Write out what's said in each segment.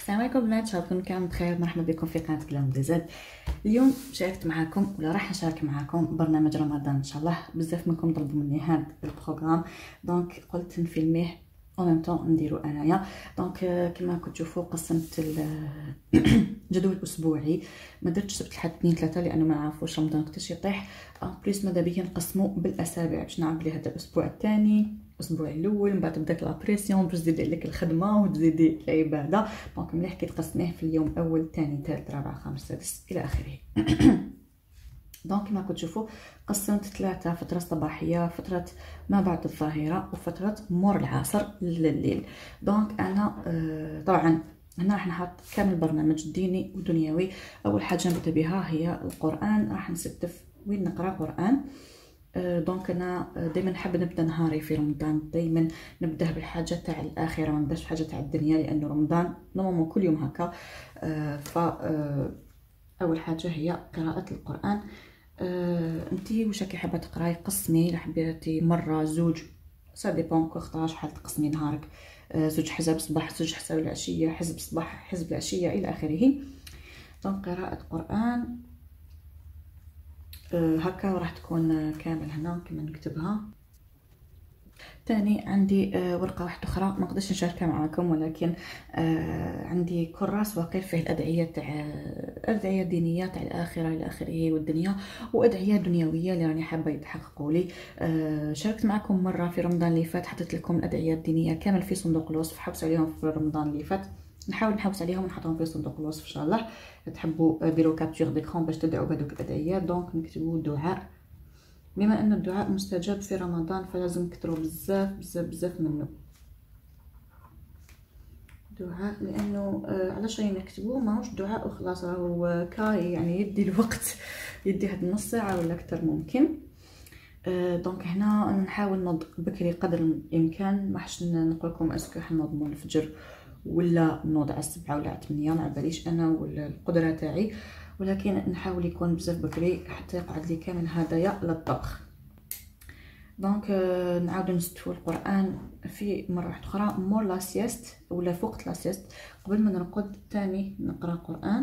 السلام عليكم بنات، شلونكم؟ كامل بخير. مرحبا بكم في قناه كلام ديزاد. اليوم شاركت معكم ولا راح نشارك معكم برنامج رمضان ان شاء الله. بزاف منكم طلبوا مني هذا البروغرام، دونك قلت نفيلميه او ميم طون نديرو انايا. دونك كما كنتوا تشوفوا قسمت الجدول الاسبوعي، ما درتش سبت الحد 2 3 لانه ما نعرفوش رمضان وقتاش يطيح. بليس ماذا بيا نقسمو بالاسابيع باش نعرف بلي هذا الاسبوع الثاني الاسبوع الاول، من بعد تبداك لابريسيون باش تزيد عليك الخدمه وتزيدي العباده. دونك مليح كي تقسميه في اليوم الاول ثاني ثالث رابع خامس سادس الى اخره. دونك كما كنتوا تشوفوا قسمت 3 فتره صباحيه، فتره ما بعد الظهيره، وفتره مور العصر لليل. دونك انا طبعا هنا راح نحط كامل برنامج ديني ودنيوي. اول حاجه نبدا بها هي القران، راح نستف وين نقرا قران. دونك انا دائما نحب نبدا نهاري في رمضان، دائما نبدا بالحاجه تاع الاخره، ما نبداش بحاجه تاع الدنيا، لانه رمضان نورمالمون كل يوم هكا. اول حاجه هي قراءه القران. انتي واش راكي حابه تقراي؟ قسمي، حبيتي مره زوج سا ديبون كو شحال تقسمي نهارك، زوج حزب صباح، زوج حزب العشيه، حزب صباح، حزب العشيه الى اخره. دونك قراءه قران هكا راح تكون كامل هنا كما نكتبها. تاني عندي ورقه واحده اخرى ما نقدرش نشاركها معكم، ولكن عندي كراس واقف فيه الادعيه تاع الادعيه الدينيه تاع الاخره الى اخره والدنيا، وادعيه دنيويه اللي راني حابه يتحققوا لي. شاركت معكم مره في رمضان اللي فات، حطيت لكم الادعيه الدينيه كامل في صندوق الوصف، حوس عليهم في رمضان اللي فات، نحاول نحوس عليهم ونحطهم في صندوق الوصف ان شاء الله. تحبوا ديروا كابتور ديكرون باش تدعوا بهذوك الادعيات. دونك نكتبوا دعاء، بما ان الدعاء مستجاب في رمضان فلازم نكثروا بزاف بزاف بزاف منه دعاء، لانه علاش راني نكتبوه ماهوش دعاء وخلاص، راهو كاي يعني يدي الوقت، يدي هاد نص ساعه ولا اكثر ممكن. دونك هنا انا نحاول نوض بكري قدر الامكان، ما حش نقول لكم اسكو حنوض من الفجر ولا نوض على 7 ولا على 8، ما باليش انا ولا القدره تاعي، ولكن نحاول يكون بزاف بكري حتى يقعد لي كامل هدايا للطبخ. دونك نعاودو نستفو القران في مره واحده اخرى مور لا سيست ولا فوق لا سيست، قبل ما نرقد تاني نقرا قران،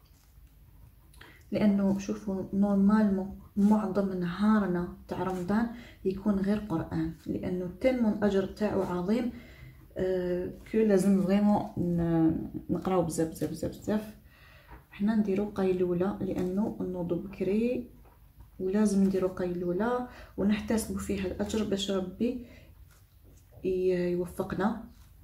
لانه شوفوا نورمالمون معظم نهارنا تاع رمضان يكون غير قران، لانه تالمون الاجر تاعو عظيم كو لازم فريمون نقراو بزاف بزاف بزاف بزاف. حنا نديرو قيلوله لانه نوضو بكري، ولازم نديرو قيلوله ونحتسبوا فيها الاجر باش ربي يوفقنا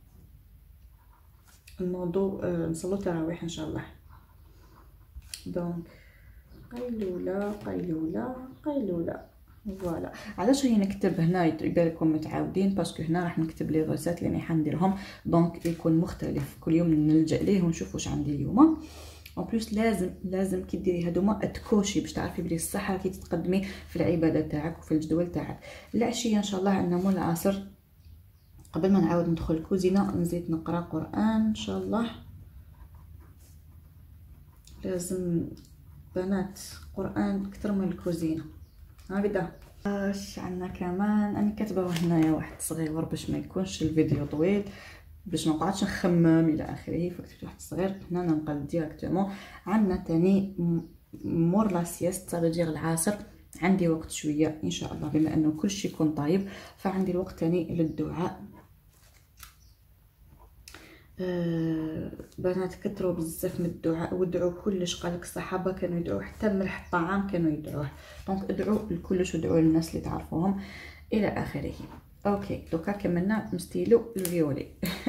نوضو نصلو تراويح ان شاء الله. دونك قيلوله قيلوله قيلوله فوالا. علاش هي نكتب هنا يبان لكم متعاودين؟ باسكو هنا راح نكتب لي غوسات اللي راح نديرهم، دونك يكون مختلف كل يوم نلجا ليه ونشوف واش عندي اليوم. اون بليس لازم كي ديري هادوما تكوشي باش تعرفي بلي الصح راكي تتقدمي في العباده تاعك وفي الجدول تاعك. العشيه ان شاء الله عندنا مول العصر، قبل ما نعاود ندخل الكوزينه نزيد نقرا قران ان شاء الله. لازم بنات قران اكثر من الكوزينه. هكذا اش عندنا كمان؟ انا كاتبه هنايا واحد صغير باش ما يكونش الفيديو طويل، باش ما نقعدش نخمم الى اخره، فكتبت واحد صغير هنا ننقل ديريكتومون. عندنا تاني مور لا سيست، صافي دير العصر عندي وقت شويه ان شاء الله، بما انه كلشي يكون طايب فعندي الوقت تاني للدعاء. بنات كثروا بزاف من الدعاء وادعوا كلش، قالك الصحابه كانوا يدعوا حتى ملح الطعام كانوا يدعوه، دونك ادعوا لكلش وادعوا للناس اللي تعرفوهم الى اخره. اوكي دوكا كملنا نستيلو الفيولي.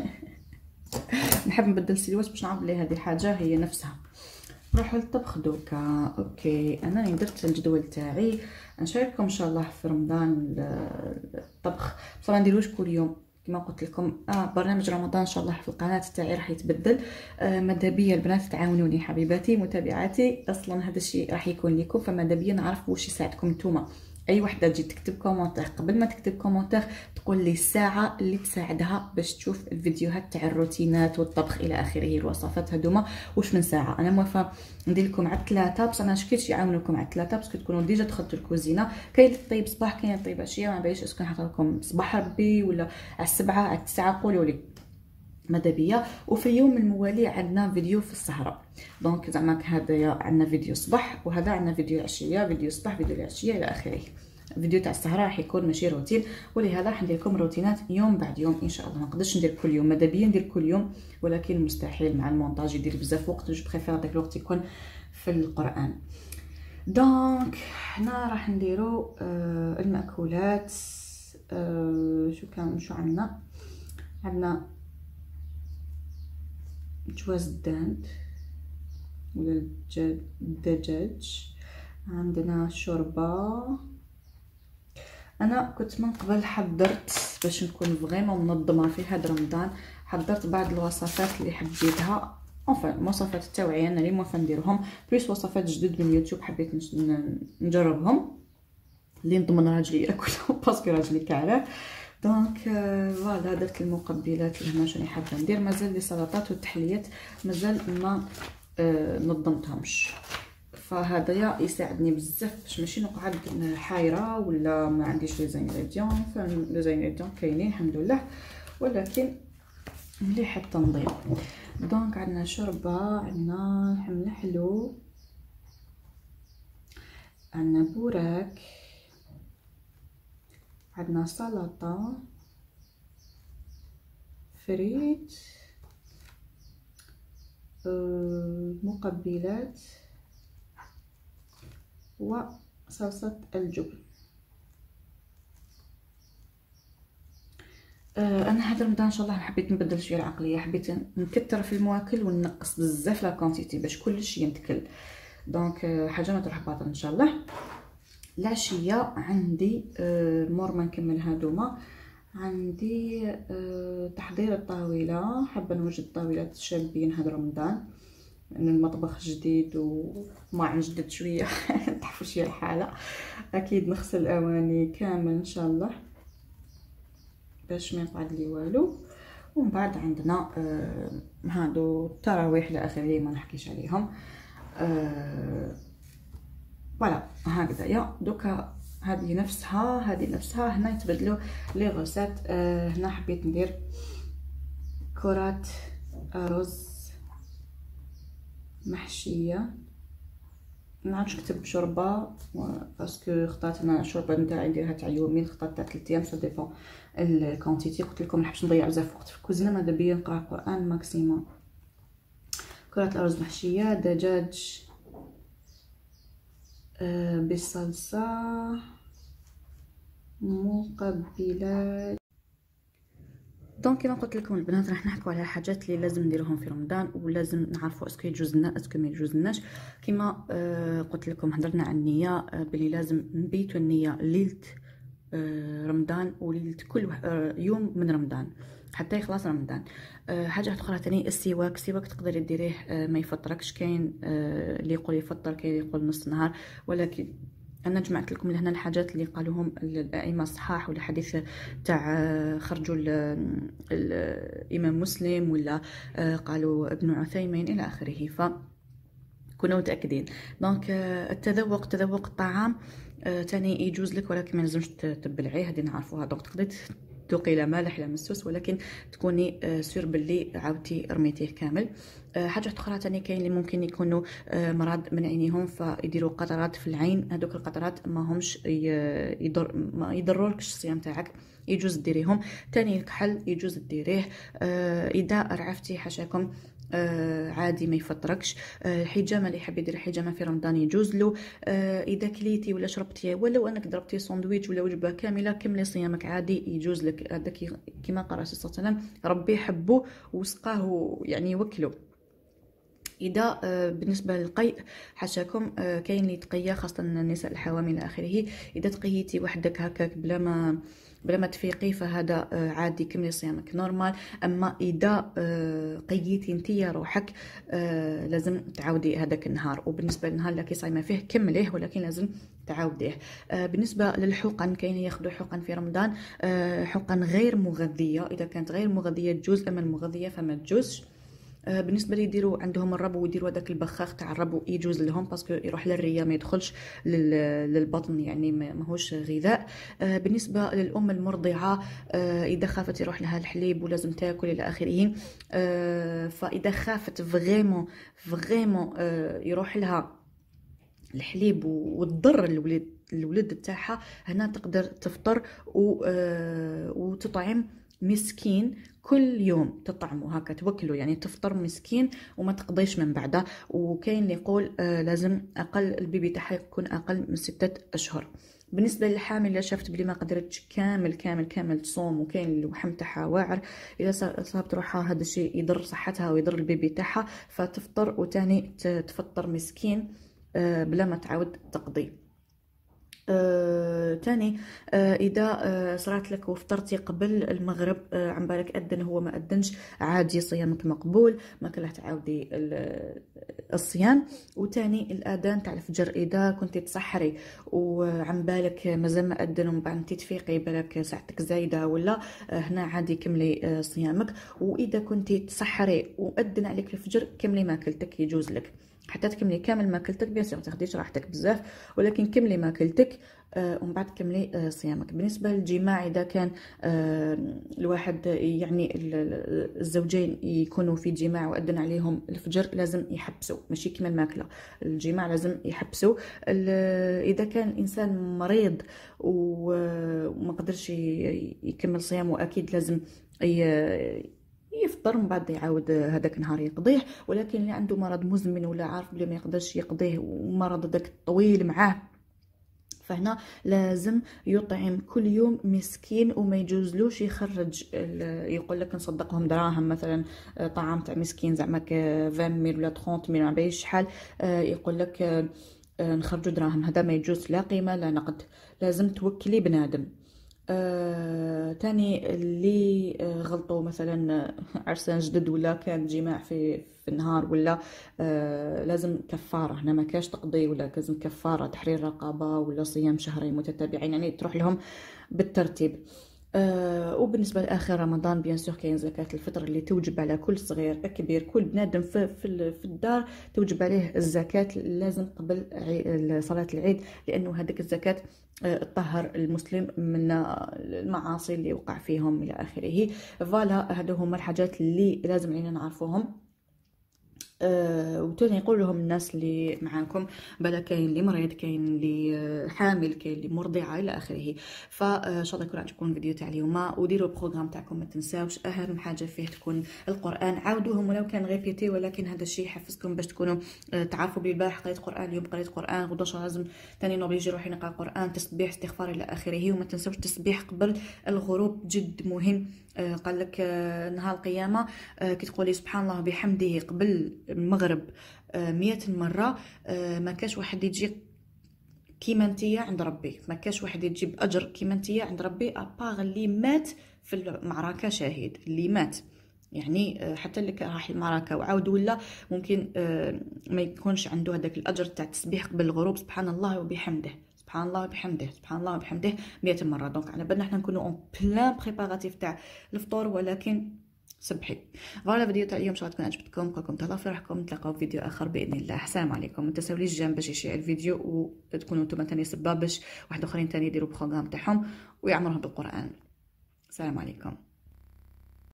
نحب نبدل سيلوات باش نعرف بلي هذه حاجه هي نفسها. نروحوا للطبخ دوكا. اوكي انا درت الجدول تاعي، نشارككم ان شاء الله في رمضان الطبخ، بصح ما نديروش كل يوم كما قلت لكم. برنامج رمضان ان شاء الله في القناه تاعي راح يتبدل. ماذا بيا البنات تعاونوني حبيباتي متابعاتي، اصلا هذا الشيء راح يكون لكم، فماذا بيا نعرف واش يساعدكم نتوما. اي وحده تجي تكتب كومونتير، قبل ما تكتب كومونتير تقول لي الساعه اللي تساعدها باش تشوف الفيديوهات تاع الروتينات والطبخ الى اخره، الوصفات هذوما واش من ساعه. انا موافقه ندير لكم على 3، بصح انا شكيتش يعاونوكم على 3 باسكو تكونوا ديجا دخلتوا الكوزينه. كاين اللي طيب صباح، كاين اللي طيب عشيه، ما باليش اسكو نحط لكم صباح ربي ولا على 7 على 9، قولوا لي. ماذا بيا. وفي اليوم الموالي عندنا فيديو في السهره. دونك زعما هذايا عندنا فيديو صباح، وهذا عندنا فيديو العشيه، فيديو صباح، فيديو العشيه الى اخره. الفيديو تاع السهره راح يكون ماشي روتين، ولهذا راح ندير لكم روتينات يوم بعد يوم ان شاء الله. ما نقدرش ندير كل يوم، ماذا بيا ندير كل يوم، ولكن مستحيل مع المونتاج يدير بزاف وقت. جو بريفير داك الوقت يكون في القران. دونك هنا راح نديرو المأكولات. شو عندنا جواز الداند ولا الدجاج، عندنا شوربه. انا كنت من قبل حضرت باش نكون فريمون منظمه في هذا رمضان، حضرت بعض الوصفات اللي حبيتها، وصفات التوعيه انا اللي موافقه نديرهم، بليس وصفات جدد من اليوتيوب حبيت نجربهم، اللي نضمن راجلي ياكلهم باسكو راجلي كاره. دونك فوالا درت المقبلات لهنا. شنو حابه ندير؟ مازال لي سلطات والتحليات مازال ما نظمتهمش، فهذايا يساعدني بزاف باش ماشي نقعد حايره ولا ما عنديش لي زانغريديون. لي زانغريديون كاينين الحمد لله، ولكن مليح التنظيم. دونك عندنا شوربه، عندنا حمله حلو، عندنا بوراك، عندنا سلطه، فريت، مقبلات، وصلصه الجبن. انا هذا رمضان ان شاء الله حبيت نبدل شويه العقليه، حبيت نكثر في المواكل ونقص بزاف لا كونتيتي باش كلشي ينتكل. دونك حاجه ما تروح باطل ان شاء الله. العشيه عندي مور ما نكمل هادوما، عندي تحضير الطاوله. حابه نوجد طاولات شابين هذا رمضان، لان المطبخ جديد وما جدد شويه تحفوا شويه الحاله. اكيد نغسل الاواني كامل ان شاء الله باش ما يقعد لي والو. ومن بعد عندنا هادو التراويح لاخره ما نحكيش عليهم. فوالا هكذايا. دوكا هذه نفسها هنا يتبدلوا لي غوسات. هنا حبيت ندير كرات رز محشيه. ما عادش نكتب شوربه باسكو اختارت انا الشوربه نتاعي نديرها تاع يومين، اختارت تاع 3 ايام، سا ديفون الكونتيتي. قلت لكم نحبش نضيع بزاف وقت في الكوزينه، ماذا بيا نقرا القران ماكسيموم. كرات الارز محشيه، دجاج بالصلصه، مقبلات. دونك كما قلت لكم البنات راح نحكوا على الحاجات اللي لازم نديروهم في رمضان، ولازم نعرفوا اسكو يجوز لنا اسكو ما يجوز لناش. كما قلت لكم هضرنا عن النيه، بلي لازم نبيتوا النيه ليله رمضان وليله كل يوم من رمضان حتى يخلص رمضان. حاجه اخرى ثاني السواك تقدري ديريه ما يفطركش. كاين اللي يقول يفطر، كاين اللي يقول نص نهار، ولكن انا جمعت لكم لهنا الحاجات اللي قالوهم الائمه الصحاح، ولا حديث تاع خرجوا الامام مسلم، ولا قالوا ابن عثيمين الى اخره، فكونوا متاكدين. دونك تذوق الطعام تاني يجوز لك، ولكن ما لازمش تبلعيه، هذه نعرفوها. دونك تقدري تذوقي لا مالح لا مسوس، ولكن تكوني سور باللي عاودتي رميتيه كامل. حاجه اخرى تاني كاين اللي ممكن يكونوا مرض من عينيهم فيديروا قطرات في العين. هذوك القطرات ما همش ما يضرولكش الصيام تاعك، يجوز ديريهم. تاني الكحل يجوز ديريه اذا رعفتي حاشاكم عادي ما يفطركش. الحجامه اللي يحب يدير حجامه في رمضان يجوز له. اذا كليتي ولا شربتي ولو انك ضربتي ساندويتش ولا وجبه كامله كملي صيامك عادي يجوز لك. هذاك كما قال الرسول صلى الله عليه وسلم ربي يحبه وسقاه يعني يوكله. اذا بالنسبه للقيء حاشاكم كاين اللي تقيا خاصه النساء الحوامل الى اخره، اذا تقيتي وحدك هكاك بلا ما تفيقي فهذا عادي كملي صيامك نورمال. اما اذا قيتي انتي روحك لازم تعاودي هذاك النهار، وبالنسبه للنهار اللي كي صايمه فيه كمليه ولكن لازم تعاوديه. بالنسبه للحقن كاين ياخذوا حقن في رمضان، حقن غير مغذيه، اذا كانت غير مغذيه تجوز، اما المغذيه فما تجوزش. بالنسبه لي يديروا عندهم الربو ويديروا هذاك البخاخ تاع الربو يجوز لهم باسكو يروح للريه ما يدخلش للبطن، يعني ماهوش غذاء. بالنسبه للام المرضعه اذا خافت يروح لها الحليب ولازم تاكل الى اخره. فاذا خافت فريمون يروح لها الحليب وتضر الولد تاعها، هنا تقدر تفطر وتطعم مسكين كل يوم، تطعمه هكا توكله، يعني تفطر مسكين وما تقضيش من بعده. وكاين اللي يقول لازم اقل البيبي تاعها يكون اقل من 6 اشهر. بالنسبه للحامل اللي شافت بلي ما قدرتش كامل تصوم وكاين اللحم تاعها واعر، اذا صابت روحها هذا الشيء يضر صحتها ويضر البيبي تاعها، فتفطر وتاني تفطر مسكين بلا ما تعاود تقضي. تاني اذا صرات لك وفطرتي قبل المغرب عن بالك اذن هو ما اذنش، عادي صيامك مقبول، ما كله تعاودي الصيام. وتاني الاذان تاع الفجر اذا كنتي تسحري وعن بالك مازال ما اذن ومن بعد انتي تفيقي بالك ساعتك زايده ولا، هنا عادي كملي صيامك. واذا كنتي تسحري واذن عليك الفجر كملي ماكلتك، يجوز لك حتى تكملي كامل ماكلتك، بيان سور ما تاخديش راحتك بزاف، ولكن كملي ماكلتك ومن بعد كملي صيامك. بالنسبه للجماع اذا كان الواحد يعني الزوجين يكونوا في جماع واذن عليهم الفجر لازم يحبسوا، ماشي كيما الماكله، الجماع لازم يحبسوا. اذا كان الانسان مريض وما قدرش يكمل صيامه اكيد لازم يفطر من بعد يعاود هذاك النهار يقضيه. ولكن اللي عنده مرض مزمن ولا عارف بلي ما يقدرش يقضيه ومرض هذاك طويل معاه، فهنا لازم يطعم كل يوم مسكين وما يجوزلوش يخرج. يقول لك نصدقهم دراهم مثلا، طعام تاع مسكين زعما 20 ميل ولا 30 ميل ما بايش شحال، يقول لك نخرجوا دراهم، هذا ما يجوز، لا قيمه لا نقد، لازم توكلي بنادم. تاني اللي غلطوا مثلا عرسان جدد ولا كان جماع في النهار ولا لازم كفارة، هنا ما كاش تقضي ولا لازم كفارة تحرير رقبة ولا صيام شهرين متتابعين، يعني تروح لهم بالترتيب. وبالنسبه لاخر رمضان بيان سور كاين زكاه الفطر اللي توجب على كل صغير كبير، كل بنادم في الدار توجب عليه الزكاه، لازم قبل صلاه العيد، لانه هذيك الزكاه تطهر المسلم من المعاصي اللي وقع فيهم الى اخره. فوالا هادو هما الحاجات اللي لازم علينا نعرفوهم. وتاني نقول لهم الناس اللي معاكم بلا كاين اللي مريض، كاين اللي حامل، كاين اللي مرضعه الى اخره. فان شاء الله يكون عجبكم الفيديو تاع اليوم، وديروا البروغرام تاعكم ما تنساوش، اهم حاجه فيه تكون القران، عاودوهم ولو كان ريبيتي، ولكن هذا الشيء يحفزكم باش تكونوا تعرفوا بلي البارح قريت قران، اليوم قريت قران، غدا لازم ثاني نوبليجي روحي نقرا قران، تسبيح استغفار الى اخره. وما تنساوش التسبيح قبل الغروب جد مهم. قال لك نهار القيامه كي تقولي سبحان الله بحمده قبل المغرب 100 مره، ما كاش واحد يجي كيما نتيا عند ربي، ما كاش واحد يجيب اجر كيما نتيا عند ربي اباغ اللي مات في المعركه شهيد، اللي مات يعني حتى اللي راح المعركه وعاود ولا ممكن ما يكونش عنده هذاك الاجر تاع التسبيح قبل الغروب، سبحان الله وبحمده، سبحان الله وبحمده، سبحان الله وبحمده 100 مره. دونك على بالنا حنا نكونوا اون بلان بريباراتيف تاع الفطور، ولكن سبحي. فوالا الفيديو تاع اليوم ان شاء الله تكون عجبتكم، نقولكم تهلاو في روحكم، نتلاقاو في فيديو اخر باذن الله. السلام عليكم. ما تنساوليش جيم باش يشيع الفيديو وتكونوا نتوما ثاني سباب باش واحد اخرين ثاني يديروا بروغرام تاعهم ويعمرهم بالقران. السلام عليكم.